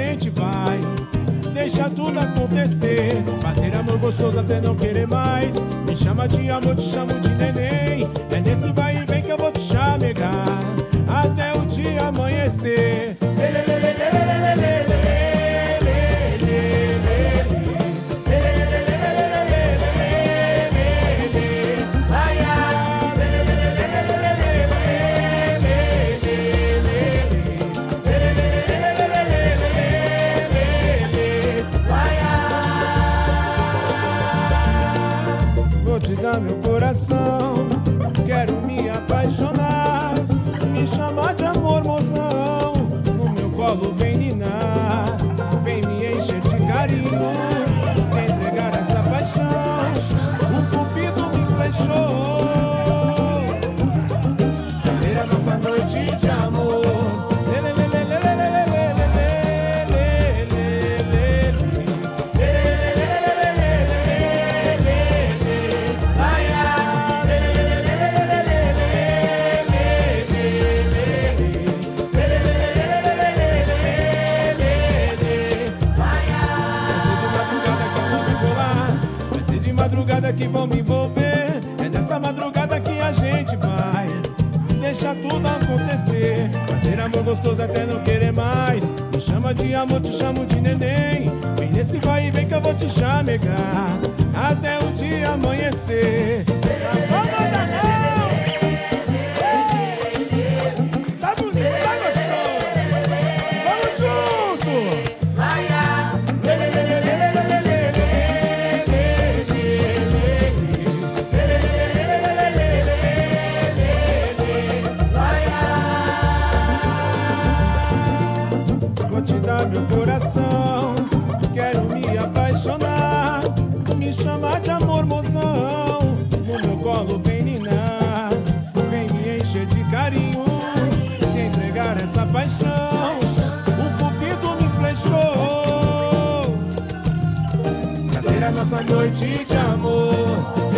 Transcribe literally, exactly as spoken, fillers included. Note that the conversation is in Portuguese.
gente vai deixar tudo acontecer, fazer amor gostoso até não querer mais. Me chama de amor, te chamo de neném. É nesse vai e vem que eu vou te chamegar até o dia amanhecer. Vou te dar meu coração, quero me apaixonar. Me chama de amor, mozão, no meu colo vem ninar. Vem me encher de carinho, se entregar essa paixão. O cupido me flechou pra ter a nossa noite de amor. Madrugada que vão me envolver, é nessa madrugada que a gente vai deixar tudo acontecer, fazer amor gostoso até não querer mais. Me chama de amor, te chamo de neném. Vem nesse vai e vem que eu vou te chamegar até o dia amanhecer. Vamos mandar não! Tá bonito, tá gostoso? Vamos junto! Vou te dar meu coração, quero me apaixonar. Me chama de amor, mozão, no meu colo vem ninar. Vem me encher de carinho, se entregar essa paixão. O cupido me flechou pra ter a nossa noite de amor.